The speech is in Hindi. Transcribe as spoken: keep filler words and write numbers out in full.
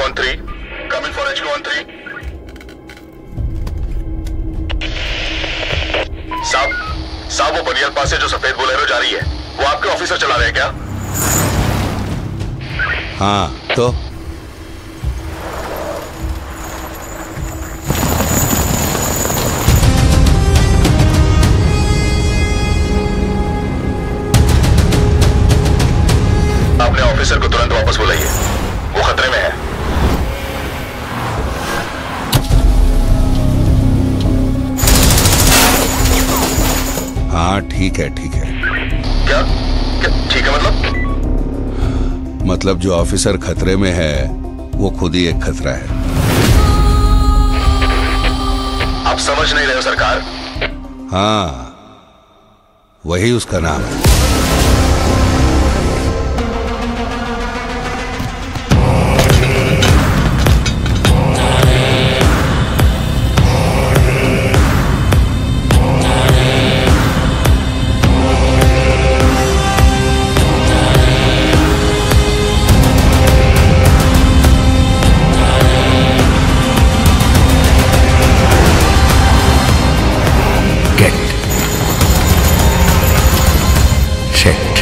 One three, coming for H one three. साहब साहब वो बनियाल पास से जो सफेद बोलेरो जा रही है, वो आपके ऑफिसर चला रहे हैं क्या? हाँ तो अपने ऑफिसर को तुरंत वापस बुलाइए, वो खतरे में है। हाँ ठीक है ठीक है। क्या क्या ठीक है मतलब? मतलब जो ऑफिसर खतरे में है वो खुद ही एक खतरा है। आप समझ नहीं रहे हो सरकार? हाँ वही उसका नाम है। Shit.